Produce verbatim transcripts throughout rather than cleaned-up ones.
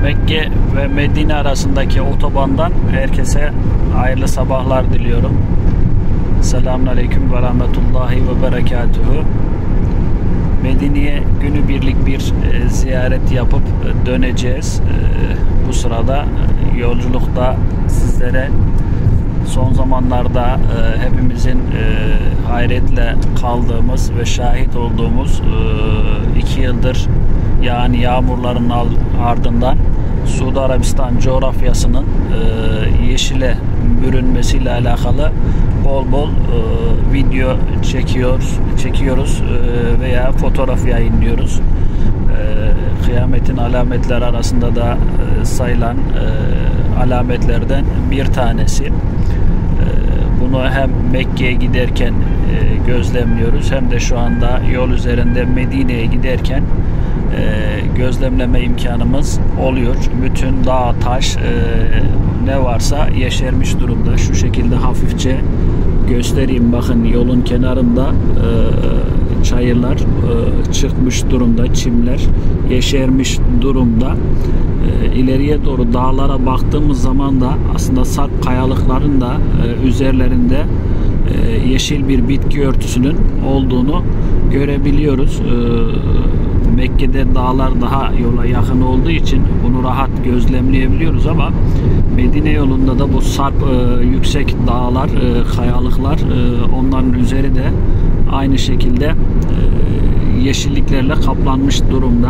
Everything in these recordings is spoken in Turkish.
Mekke ve Medine arasındaki otobandan herkese hayırlı sabahlar diliyorum. Selamünaleyküm ve rahmetullahi ve berekatuhu. Medine'ye günübirlik bir e, ziyaret yapıp e, döneceğiz. E, bu sırada e, yolculukta sizlere son zamanlarda e, hepimizin e, hayretle kaldığımız ve şahit olduğumuz e, iki yıldır yani yağmurların ardından Suudi Arabistan coğrafyasının e, yeşile bürünmesiyle alakalı bol bol e, video çekiyoruz, çekiyoruz e, veya fotoğraf yayınlıyoruz. E, kıyametin alametleri arasında da e, sayılan e, alametlerden bir tanesi. E, bunu hem Mekke'ye giderken e, gözlemliyoruz hem de şu anda yol üzerinde Medine'ye giderken e, gözlemleme imkanımız oluyor. Bütün dağ, taş e, ne varsa yeşermiş durumda. Şu şekilde hafifçe göstereyim. Bakın yolun kenarında e, çayırlar e, çıkmış durumda. Çimler yeşermiş durumda. E, ileriye doğru dağlara baktığımız zaman da aslında sarp kayalıkların da e, üzerlerinde e, yeşil bir bitki örtüsünün olduğunu görebiliyoruz. E, Mekke'de dağlar daha yola yakın olduğu için bunu rahat gözlemleyebiliyoruz ama Medine yolunda da bu sarp e, yüksek dağlar, e, kayalıklar, e, onların üzeri de aynı şekilde e, yeşilliklerle kaplanmış durumda.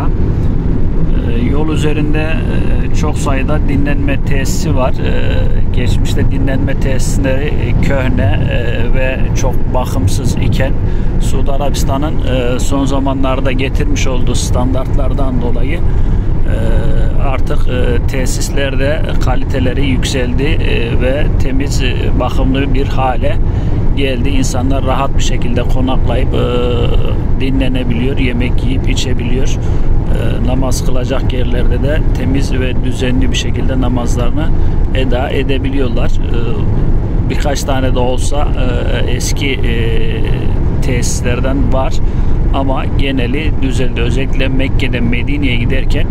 E, yol üzerinde e, çok sayıda dinlenme tesisi var. E, geçmişte dinlenme tesisleri e, köhne e, ve çok bakımsız iken Suudi Arabistan'ın e, son zamanlarda getirmiş olduğu standartlardan dolayı e, artık e, tesislerde kaliteleri yükseldi e, ve temiz, e, bakımlı bir hale geldi. İnsanlar rahat bir şekilde konaklayıp e, dinlenebiliyor, yemek yiyip içebiliyor. E, namaz kılacak yerlerde de temiz ve düzenli bir şekilde namazlarını eda edebiliyorlar. E, birkaç tane de olsa e, eski e, tesislerden var ama geneli düzeldi. Özellikle Mekke'den Medine'ye giderken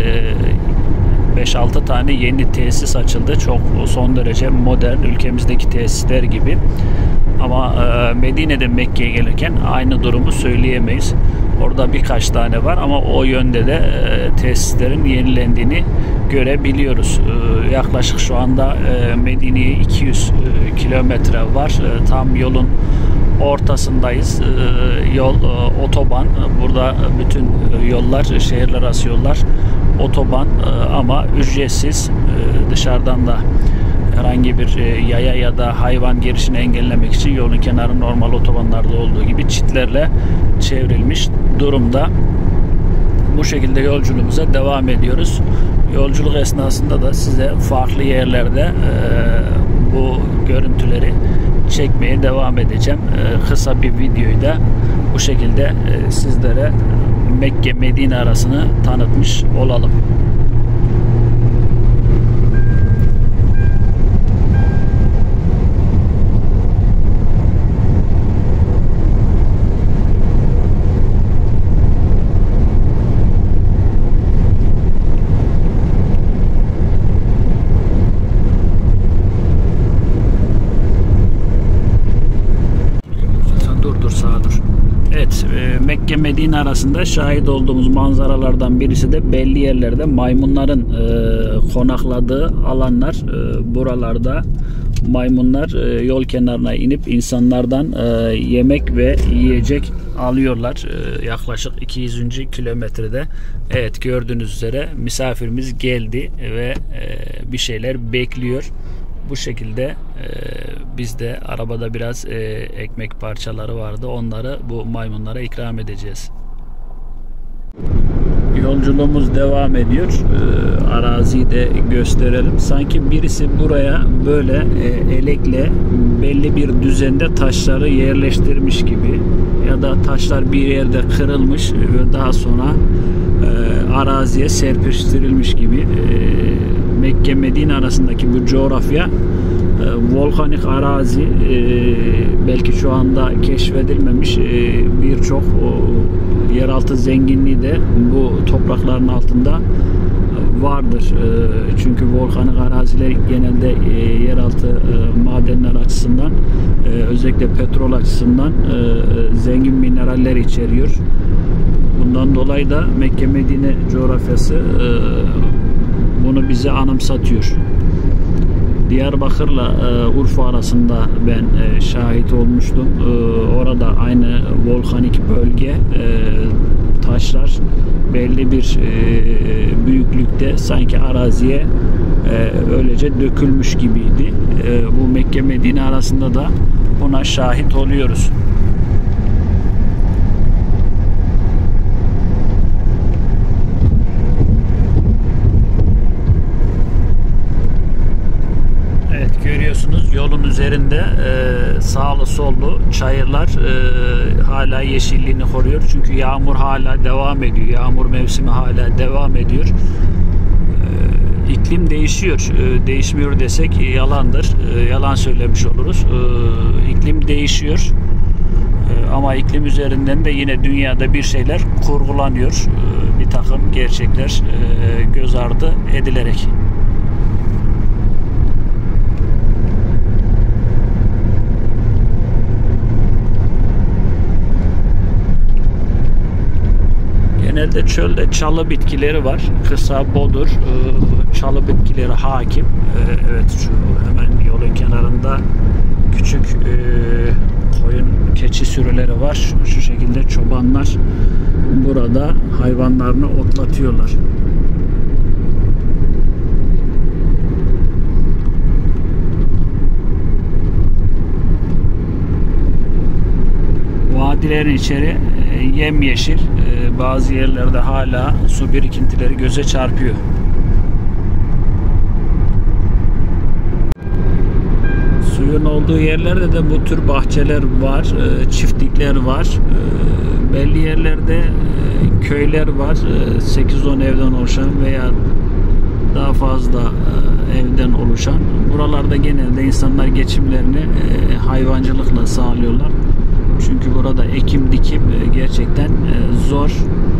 beş altı tane yeni tesis açıldı. Çok son derece modern, ülkemizdeki tesisler gibi. Ama Medine'den Mekke'ye gelirken aynı durumu söyleyemeyiz. Orada birkaç tane var ama o yönde de tesislerin yenilendiğini görebiliyoruz. Yaklaşık şu anda Medine'ye iki yüz kilometre var. Tam yolun ortasındayız. Ee, yol e, otoban. Burada bütün yollar, şehirler arası yollar otoban e, ama ücretsiz. E, dışarıdan da herhangi bir e, yaya ya da hayvan girişini engellemek için yolun kenarı normal otobanlarda olduğu gibi çitlerle çevrilmiş durumda. Bu şekilde yolculuğumuza devam ediyoruz. Yolculuk esnasında da size farklı yerlerde e, bu görüntüleri çekmeye devam edeceğim. Ee, kısa bir videoyu da bu şekilde e, sizlere Mekke Medine arasını tanıtmış olalım. Mekke Medine arasında şahit olduğumuz manzaralardan birisi de belli yerlerde maymunların e, konakladığı alanlar. E, buralarda maymunlar e, yol kenarına inip insanlardan e, yemek ve yiyecek alıyorlar. E, yaklaşık iki yüzüncü kilometrede. Evet, gördüğünüz üzere misafirimiz geldi ve e, bir şeyler bekliyor. Bu şekilde e, biz de arabada biraz e, ekmek parçaları vardı. Onları bu maymunlara ikram edeceğiz. Yolculuğumuz devam ediyor. E, araziyi de gösterelim. Sanki birisi buraya böyle e, elekle belli bir düzende taşları yerleştirmiş gibi ya da taşlar bir yerde kırılmış ve daha sonra e, araziye serpiştirilmiş gibi. E, Mekke Medine arasındaki bu coğrafya e, volkanik arazi, e, belki şu anda keşfedilmemiş e, birçok yeraltı zenginliği de bu toprakların altında vardır. Çünkü volkanik araziler genelde yeraltı madenler açısından, özellikle petrol açısından zengin mineraller içeriyor. Bundan dolayı da Mekke-Medine coğrafyası bunu bize anımsatıyor. Diyarbakır'la Urfa arasında ben şahit olmuştum. Orada aynı volkanik bölge, taşlar belli bir büyüklükte sanki araziye öylece dökülmüş gibiydi. Bu Mekke-Medine arasında da buna şahit oluyoruz. Görüyorsunuz yolun üzerinde e, sağlı sollu çayırlar e, hala yeşilliğini koruyor. Çünkü yağmur hala devam ediyor. Yağmur mevsimi hala devam ediyor. E, iklim değişiyor. E, değişmiyor desek yalandır. E, yalan söylemiş oluruz. E, iklim değişiyor. E, ama iklim üzerinden de yine dünyada bir şeyler kurgulanıyor. E, bir takım gerçekler e, göz ardı edilerek. Genelde çölde çalı bitkileri var. Kısa, bodur. Çalı bitkileri hakim. Evet, şu hemen yolun kenarında küçük koyun, keçi sürüleri var. Şu şekilde çobanlar burada hayvanlarını otlatıyorlar. Vadilerin içeri yemyeşil, bazı yerlerde hala su birikintileri göze çarpıyor. Suyun olduğu yerlerde de bu tür bahçeler var, çiftlikler var. Belli yerlerde köyler var, sekiz on evden oluşan veya daha fazla evden oluşan. Buralarda genelde insanlar geçimlerini hayvancılıkla sağlıyorlar. Çünkü burada ekim dikim gerçekten zor.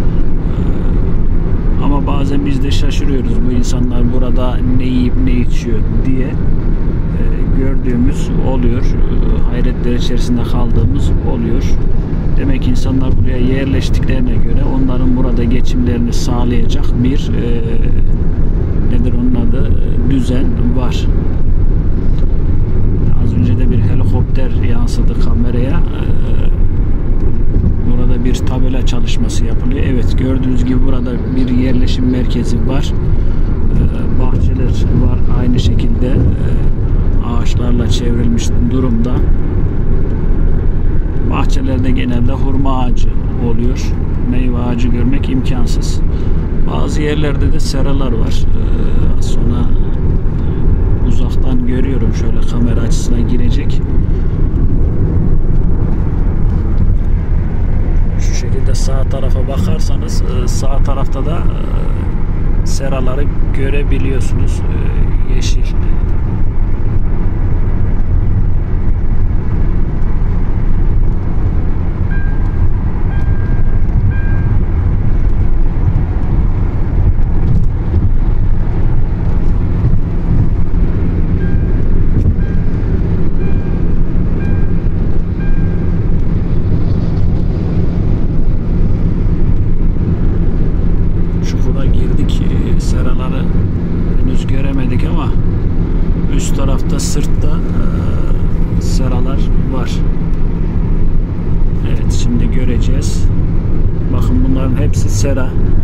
Ama bazen biz de şaşırıyoruz, bu insanlar burada ne yiyip ne içiyor diye gördüğümüz oluyor. Hayretler içerisinde kaldığımız oluyor. Demek ki insanlar buraya yerleştiklerine göre onların burada geçimlerini sağlayacak bir nedir onun adı, düzen var. Az önce de bir helikopter yansıdı kameraya. Burada bir tabela çalışması yapılıyor. Evet, gördüğünüz gibi burada bir yerleşim merkezi var. Bahçeler var. Aynı şekilde ağaçlarla çevrilmiş durumda. Bahçelerde genelde hurma ağacı oluyor. Meyve ağacı görmek imkansız. Bazı yerlerde de seralar var. Az sonra uzaktan görüyorum, şöyle kamera açısına girecek. Şu şekilde sağ tarafa bakarsanız sağ tarafta da seraları görebiliyorsunuz. Yeşil. Seraları henüz göremedik ama üst tarafta, sırtta e, seralar var. Evet, şimdi göreceğiz. Bakın, bunların hepsi sera.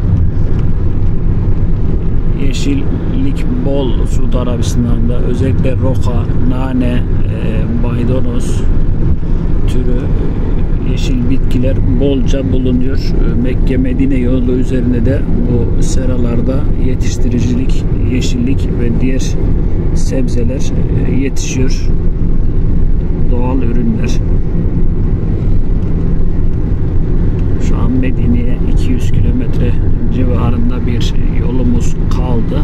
Yeşillik bol Suudi Arabistan'da. Özellikle roka, nane, e, maydanoz türü yeşil bitkiler bolca bulunuyor. Mekke-Medine yolu üzerinde de bu seralarda yetiştiricilik, yeşillik ve diğer sebzeler yetişiyor. Doğal ürünler. Şu an Medine'ye iki yüz kilometre civarında bir yolumuz kaldı.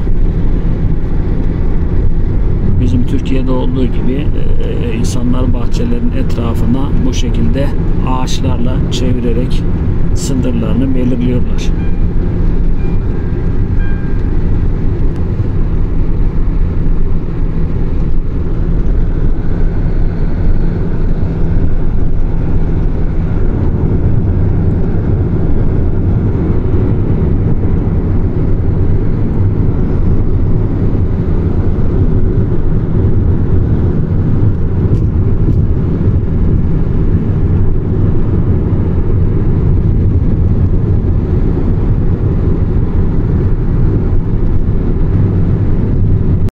Bizim Türkiye'de olduğu gibi e, insanlar bahçelerin etrafına bu şekilde ağaçlarla çevirerek sınırlarını belirliyorlar.